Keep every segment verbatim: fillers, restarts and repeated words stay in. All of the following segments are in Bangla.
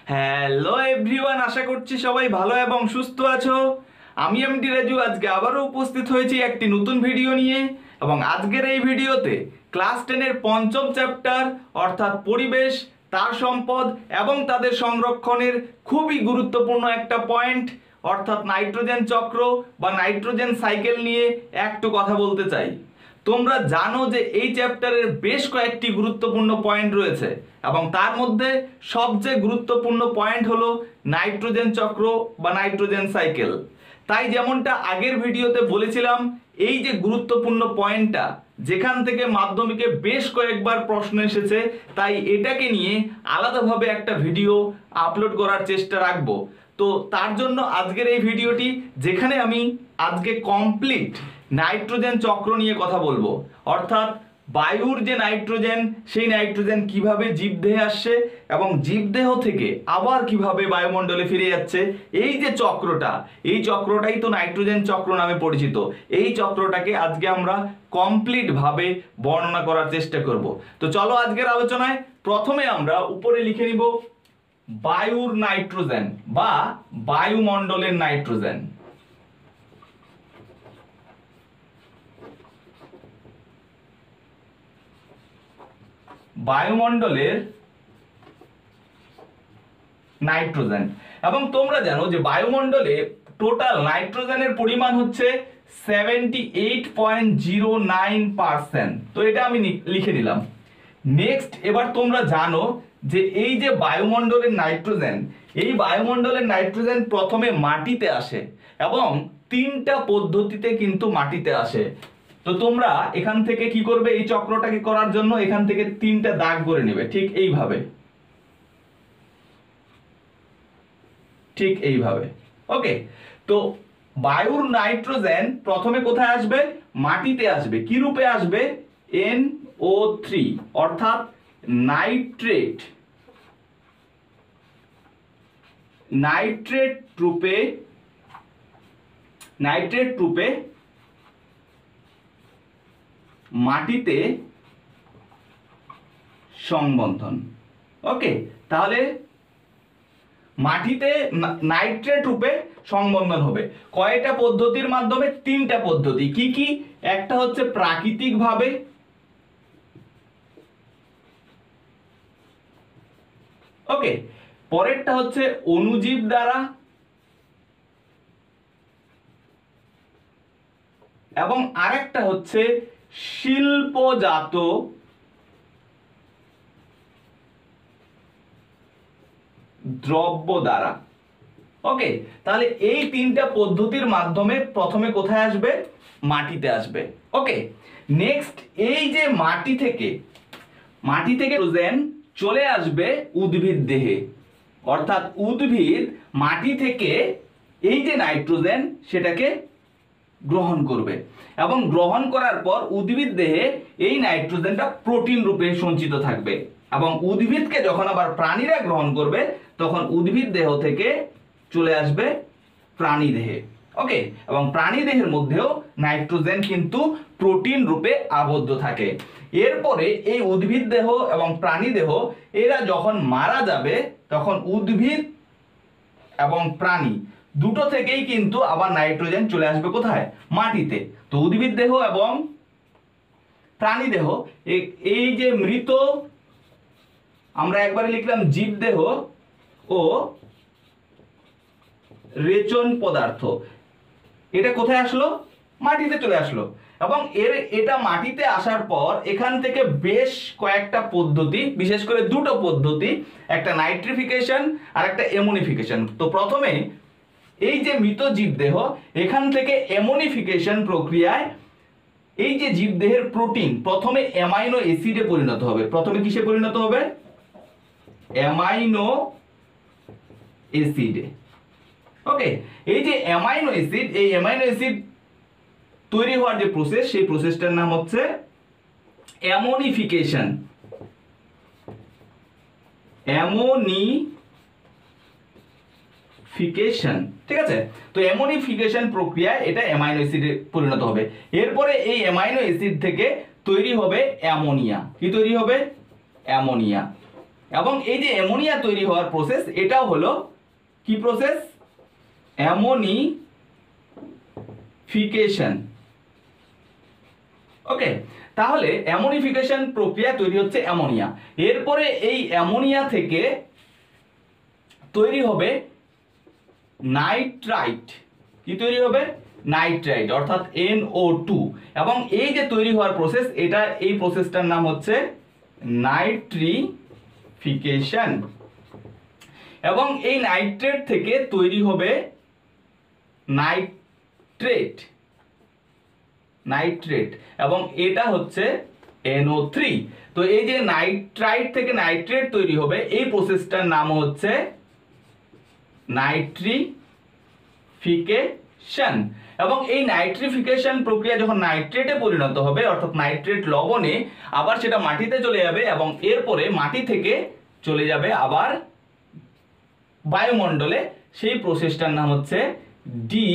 হ্যালো এভরিওয়ান, আশা করছি সবাই ভালো এবং সুস্থ আছো। আমি এমডি রাজু আজকে আবারও উপস্থিত হয়েছি একটি নতুন ভিডিও নিয়ে। এবং আজকের এই ভিডিওতে ক্লাস টেনের পঞ্চম চ্যাপ্টার অর্থাৎ পরিবেশ, তার সম্পদ এবং তাদের সংরক্ষণের খুবই গুরুত্বপূর্ণ একটা পয়েন্ট অর্থাৎ নাইট্রোজেন চক্র বা নাইট্রোজেন সাইকেল নিয়ে একটু কথা বলতে চাই। তোমরা জানো যে এই চ্যাপ্টারের বেশ কয়েকটি গুরুত্বপূর্ণ পয়েন্ট রয়েছে এবং তার মধ্যে সবচেয়ে গুরুত্বপূর্ণ পয়েন্ট হলো নাইট্রোজেন চক্র বা নাইট্রোজেন সাইকেল। তাই যেমনটা আগের ভিডিওতে বলেছিলাম, এই যে গুরুত্বপূর্ণ পয়েন্টটা যেখান থেকে মাধ্যমিকে বেশ কয়েকবার প্রশ্ন এসেছে, তাই এটাকে নিয়ে আলাদাভাবে একটা ভিডিও আপলোড করার চেষ্টা রাখবো। তো তার জন্য আজকের এই ভিডিওটি, যেখানে আমি আজকে কমপ্লিট নাইট্রোজেন চক্র নিয়ে কথা বলবো, অর্থাৎ বায়ুর যে নাইট্রোজেন, সেই নাইট্রোজেন কিভাবে জীবদেহে আসছে এবং জীবদেহ থেকে আবার কিভাবে বায়ুমণ্ডলে ফিরে যাচ্ছে, এই যে চক্রটা, এই চক্রটাই তো নাইট্রোজেন চক্র নামে পরিচিত। এই চক্রটাকে আজকে আমরা কমপ্লিট ভাবে বর্ণনা করার চেষ্টা করব। তো চলো আজকের আলোচনায় প্রথমে আমরা উপরে লিখে নিব বায়ুর নাইট্রোজেন বা বায়ুমণ্ডলের নাইট্রোজেন। বায়ুমণ্ডলের নাইট্রোজেন। এবং তোমরা জানো যে বায়ুমণ্ডলে টোটাল নাইট্রোজেনের পরিমাণ হচ্ছে seventy eight point zero nine percent. তো এটা আমি লিখে দিলাম। নেক্সট, এবার তোমরা জানো যে এই যে বায়ুমণ্ডলের নাইট্রোজেন, এই বায়ুমণ্ডলের নাইট্রোজেন প্রথমে মাটিতে আসে এবং তিনটা পদ্ধতিতে কিন্তু মাটিতে আসে। তো তোমরা এখান থেকে কি করবে, এই চক্রটাকে করার জন্য এখান থেকে তিনটা দাগ করে নেবে, ঠিক এইভাবে, ঠিক এইভাবে। ওকে, তো বায়ুর নাইট্রোজেন প্রথমে কোথায় আসবে? মাটিতে আসবে। কি রূপে আসবে? এন ও থ্রি অর্থাৎ নাইট্রেট, নাইট্রেট রূপে, নাইট্রেট রূপে মাটিতে সংবন্ধন। ওকে, তাহলে মাটিতে নাইট্রেট রূপে সংবন্ধন হবে কয়টা পদ্ধতির মাধ্যমে? তিনটা পদ্ধতি। কি কি? একটা হচ্ছে প্রাকৃতিক ভাবে, ওকে, পরেরটা হচ্ছে অণুজীব দ্বারা, এবং আরেকটা হচ্ছে শিল্পজাত দ্রব্য দ্বারা। ওকে, তাহলে এই তিনটা পদ্ধতির মাধ্যমে প্রথমে কোথায় আসবে? মাটিতে আসবে। ওকে, নেক্সট, এই যে মাটি থেকে, মাটি থেকে নাইট্রোজেন চলে আসবে উদ্ভিদ দেহে, অর্থাৎ উদ্ভিদ মাটি থেকে এই যে নাইট্রোজেন সেটাকে গ্রহণ করবে এবং গ্রহণ করার পর উদ্ভিদ দেহে এই নাইট্রোজেনটা প্রোটিন রূপে সঞ্চিত থাকবে এবং উদ্ভিদকে যখন আবার প্রাণীরা গ্রহণ করবে তখন উদ্ভিদ দেহ থেকে চলে আসবে প্রাণী দেহে। ওকে, এবং প্রাণী দেহের মধ্যেও নাইট্রোজেন কিন্তু প্রোটিন রূপে আবদ্ধ থাকে। এরপরে এই উদ্ভিদ দেহ এবং প্রাণী দেহ এরা যখন মারা যাবে তখন উদ্ভিদ এবং প্রাণী দুটো থেকেই কিন্তু আবার নাইট্রোজেন চলে আসবে কোথায়? মাটিতে। তো উদ্ভিদ দেহ এবং প্রাণী দেহ, এই যে মৃত, আমরা একবারে লিখলাম জীবদেহ ও রেচন পদার্থ, এটা কোথায় আসলো? মাটিতে চলে আসলো। এবং এর এটা মাটিতে আসার পর এখান থেকে বেশ কয়েকটা পদ্ধতি, বিশেষ করে দুটো পদ্ধতি, একটা নাইট্রিফিকেশন আর একটা অ্যামোনিফিকেশন। তো প্রথমে এই যে মৃত জীবদেহ, এখান থেকে অ্যামোনিফিকেশন প্রক্রিয়ায় এই যে জীবদেহের প্রোটিন প্রথমে অ্যামাইনো অ্যাসিডে পরিণত হবে। প্রথমে কিসে পরিণত হবে? অ্যামাইনো অ্যাসিডে। ওকে, এই যে অ্যামাইনো অ্যাসিড, এই অ্যামাইনো অ্যাসিড তৈরি হওয়ার যে প্রসেস, সেই প্রসেসটার নাম হচ্ছে অ্যামোনিফিকেশন। অ্যামোনিফিকেশন, ঠিক আছে? তো অ্যামোনিফিকেশন প্রক্রিয়ায় এটা অ্যামাইনো অ্যাসিডে পরিণত হবে। এরপরে এই অ্যামাইনো অ্যাসিড থেকে তৈরি হবে অ্যামোনিয়া। কি তৈরি হবে? অ্যামোনিয়া। এবং এই যে অ্যামোনিয়া তৈরি হওয়ার প্রসেস, এটাও হলো কি প্রসেস? অ্যামোনিফিকেশন। ওকে, তাহলে অ্যামোনিফিকেশন প্রক্রিয়া তৈরি হচ্ছে অ্যামোনিয়া। এরপরে এই অ্যামোনিয়া থেকে তৈরি হবে নাইট্রাইট। কি তৈরি হবে? নাইট্রাইট, অর্থাৎ এন ও টু। এবং এই যে তৈরি হওয়ার প্রসেস, এটা এই প্রসেসটার নাম হচ্ছে নাইট্রিফিকেশন। এবং এই নাইট্রেট থেকে তৈরি হবে নাইট্রেট নাইট্রেট এবং এটা হচ্ছে এন ও থ্রি। তো এই যে নাইট্রাইট থেকে নাইট্রেট তৈরি হবে, এই প্রসেসটার নাম হচ্ছে নাইট্রিফিকেশন। এবং এই নাইট্রিফিকেশন প্রক্রিয়া যখন নাইট্রেটে পরিণত হবে, অর্থাৎ নাইট্রেট লবণে, আবার সেটা মাটিতে চলে যাবে এবং এরপরে মাটি থেকে চলে যাবে আবার বায়ুমণ্ডলে। সেই প্রসেসটার নাম হচ্ছে ডি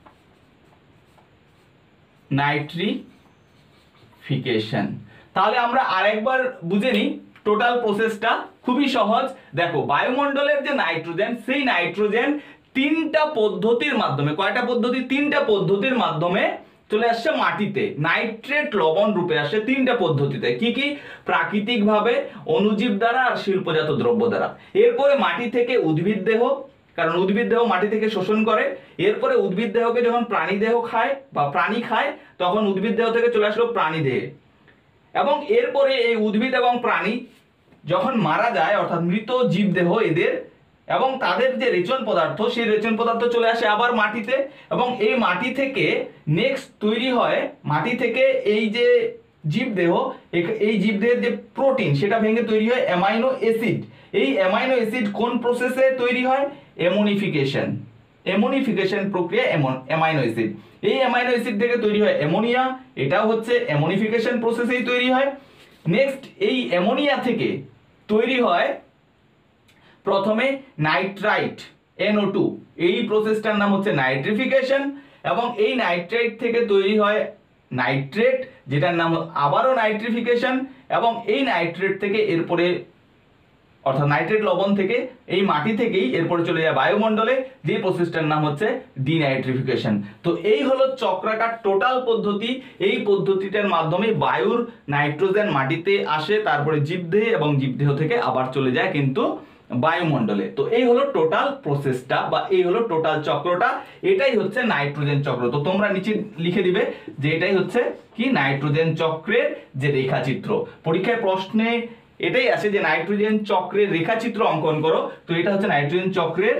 নাইট্রিফিকেশন। তাহলে আমরা আরেকবার বুঝে নিই টোটাল প্রসেসটা, খুবই সহজ। দেখো, বায়ুমণ্ডলের যে নাইট্রোজেন, সেই নাইট্রোজেন তিনটা পদ্ধতির মাধ্যমে, কয়টা পদ্ধতি? তিনটা পদ্ধতির মাধ্যমে চলে আসছে মাটিতে, নাইট্রেট লবণ রূপে আসে তিনটা পদ্ধতিতে। কি কি? প্রাকৃতিকভাবে, অণুজীব দ্বারা আর শিল্পজাত দ্রব্য দ্বারা। এরপরে মাটি থেকে উদ্ভিদ দেহ, কারণ উদ্ভিদ দেহ মাটি থেকে শোষণ করে। এরপরে উদ্ভিদ দেহকে যখন প্রাণী দেহ খায় বা প্রাণী খায়, তখন উদ্ভিদ দেহ থেকে চলে আসলো প্রাণী দেহে। এবং এরপরে এই উদ্ভিদ এবং প্রাণী যখন মারা যায়, অর্থাৎ মৃত জীবদেহ এদের, এবং তাদের যে রেচন পদার্থ, সেই রেচন পদার্থ চলে আসে আবার মাটিতে। এবং এই মাটি থেকে নেক্সট তৈরি হয়, মাটি থেকে এই যে জীবদেহ, এই জীবদেহের যে প্রোটিন, সেটা ভেঙে তৈরি হয় অ্যামাইনো অ্যাসিড। এই অ্যামাইনো অ্যাসিড কোন প্রসেসে তৈরি হয়? অ্যামোনিফিকেশন। অ্যামোনিফিকেশন প্রক্রিয়া অ্যামাইনো অ্যাসিড। এই অ্যামাইনো অ্যাসিড থেকে তৈরি হয় অ্যামোনিয়া, এটাও হচ্ছে অ্যামোনিফিকেশন প্রসেসেই তৈরি হয়। নেক্সট এই অ্যামোনিয়া থেকে তৈরি হয় প্রথমে নাইট্রাইট, এন ও টু। এই প্রসেসটার নাম হচ্ছে নাইট্রিফিকেশন। এবং এই নাইট্রাইট থেকে তৈরি হয় নাইট্রেট, যেটার নাম আবারও নাইট্রিফিকেশন। এবং এই নাইট্রেট থেকে এরপরে, অর্থাৎ নাইট্রেট লবণ থেকে, এই মাটি থেকেই এরপরে চলে যায় বায়ুমণ্ডলে, যে প্রসেসটার নাম হচ্ছে ডিনাইট্রিফিকেশন। তো এই হলো চক্রাকার টোটাল পদ্ধতি। এই পদ্ধতিটার মাধ্যমে বায়ুর নাইট্রোজেন মাটিতে আসে, তারপরে জীবদেহে, এবং জীবদেহ থেকে আবার চলে যায় কিন্তু বায়ুমণ্ডলে। তো এই হলো টোটাল প্রসেসটা, বা এই হলো টোটাল চক্রটা। এটাই হচ্ছে নাইট্রোজেন চক্র। তো তোমরা নিচে লিখে দিবে যে এটাই হচ্ছে কি নাইট্রোজেন চক্রের যে রেখাচিত্র। পরীক্ষায় প্রশ্নে এটাই আছে যে নাইট্রোজেন চক্রের রেখাচিত্র অঙ্কন করো। তো এটা হচ্ছে নাইট্রোজেন চক্রের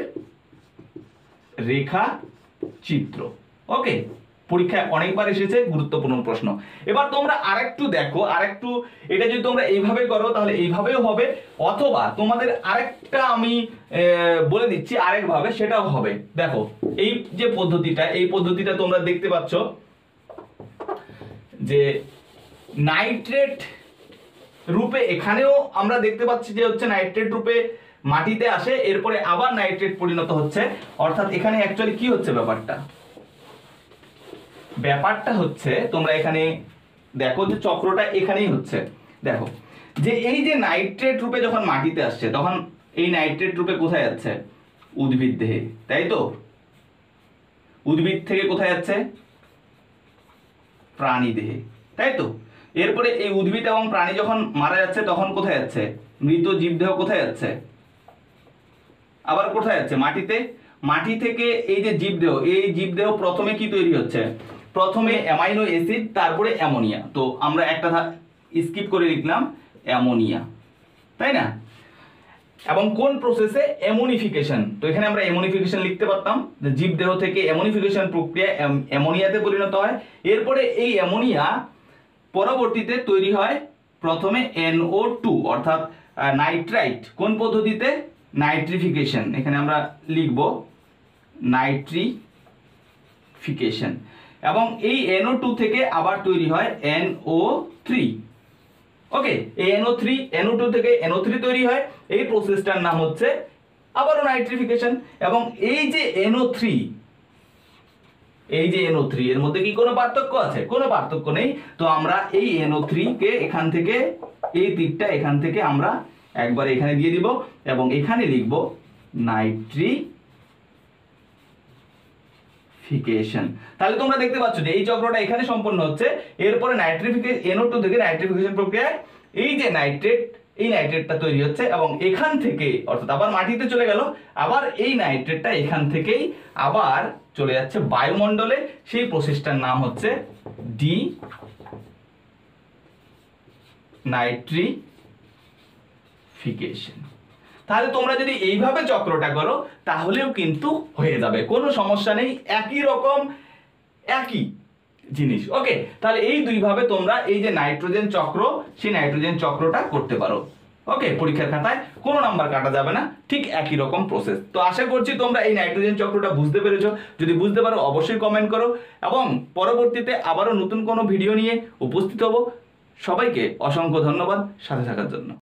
রেখাচিত্র। ওকে, পরীক্ষায় অনেকবার এসেছে, গুরুত্বপূর্ণ প্রশ্ন। এবার তোমরা আরেকটু দেখো, আরেকটু, এটা যদি তোমরা এইভাবে করো তাহলে এইভাবেও হবে, অথবা তোমাদের আরেকটা আমি বলে দিচ্ছি আরেকভাবে, সেটাও হবে। দেখো, এই যে পদ্ধতিটা, এই পদ্ধতিটা তোমরা দেখতে পাচ্ছ যে নাইট্রেট রূপে, এখানেও আমরা দেখতে পাচ্ছি যে হচ্ছে নাইট্রেট রূপে মাটিতে আসে, এরপরে আবার নাইট্রেট পরিণত হচ্ছে। অর্থাৎ এখানে অ্যাকচুয়ালি কি হচ্ছে ব্যাপারটা? ব্যাপারটা হচ্ছে, তোমরা এখানে দেখো যে চক্রটা এখানেই হচ্ছে। দেখো যে এই যে নাইট্রেট রূপে যখন মাটিতে আসছে, তখন এই নাইট্রেট রূপে কোথায় যাচ্ছে? উদ্ভিদ দেহে, তাই তো? উদ্ভিদ থেকে কোথায় যাচ্ছে? প্রাণী দেহে, তাই তো? এরপরে এই উদ্ভিদ এবং প্রাণী যখন মারা যাচ্ছে, তখন কোথায় যাচ্ছে? মৃত জীবদেহ কোথায় যাচ্ছে? আবার কোথায় যাচ্ছে? মাটিতে। মাটি থেকে এই যে জীবদেহ, এই জীবদেহ প্রথমে কি তৈরি হচ্ছে? প্রথমে অ্যামাইনো অ্যাসিড, তারপরে অ্যামোনিয়া। তো আমরা একটা স্কিপ করে লিখলাম অ্যামোনিয়া, তাই না? এবং কোন প্রসেসে? অ্যামোনিফিকেশন। তো এখানে আমরা অ্যামোনিফিকেশন লিখতে পারতাম যে জীবদেহ থেকে অ্যামোনিফিকেশন প্রক্রিয়া অ্যামোনিয়াতে পরিণত হয়। এরপরে এই অ্যামোনিয়া পরবর্তীতে তৈরি হয় প্রথমে এন ও টু, অর্থাৎ নাইট্রাইট। কোন পদ্ধতিতে? নাইট্রিফিকেশন। এখানে আমরা লিখব নাইট্রিফিকেশন। এবং এই এন ও টু থেকে আবার তৈরি হয় এন ও থ্রি। ওকে, এই N O three, N O two থেকে এন ও থ্রি তৈরি হয়। এই প্রসেসটার নাম হচ্ছে আবারও নাইট্রিফিকেশন। এবং এই যে এন ও থ্রি, এই যে এন ও থ্রি, এর মধ্যে কি কোনো পার্থক্য আছে? কোনো পার্থক্য নেই। তো আমরা এই এন ও থ্রি কে এখান থেকে, এই তীরটা এখান থেকে আমরা একবার এখানে দিয়ে দিব এবং এখানে লিখব নাইট্রিফিকেশন। তাহলে তোমরা দেখতে পাচ্ছ যে এই চক্রটা এখানে সম্পন্ন হচ্ছে, এরপরে নাইট্রিফিকেশন এন ও টু থেকে নাইট্রিফিকেশন প্রক্রিয়ায় এই যে নাইট্রেট, এই নাইট্রেটটা তৈরি হচ্ছে এবং এখান থেকে অর্থাৎ আবার মাটিতে চলে গেল, আবার এই নাইট্রেটটা এখান থেকেই আবার চলে যাচ্ছে বায়ুমণ্ডলে। সেই প্রসেসটার নাম হচ্ছে ডি নাইট্রিফিকেশন। তাহলে তোমরা যদি এইভাবে চক্রটা করো তাহলেও কিন্তু হয়ে যাবে, কোনো সমস্যা নেই, একই রকম একই জিনিস। ওকে, তাহলে এই দুইভাবে তোমরা এই যে নাইট্রোজেন চক্র, সেই নাইট্রোজেন চক্রটা করতে পারো। ওকে, পরীক্ষার খাতায় কোনো নাম্বার কাটা যাবে না, ঠিক একই রকম প্রসেস। তো আশা করছি তোমরা এই নাইট্রোজেন চক্রটা বুঝতে পেরেছো। যদি বুঝতে পারো অবশ্যই কমেন্ট করো এবং পরবর্তীতে আবারও নতুন কোনো ভিডিও নিয়ে উপস্থিত হব। সবাইকে অসংখ্য ধন্যবাদ সাথে থাকার জন্য।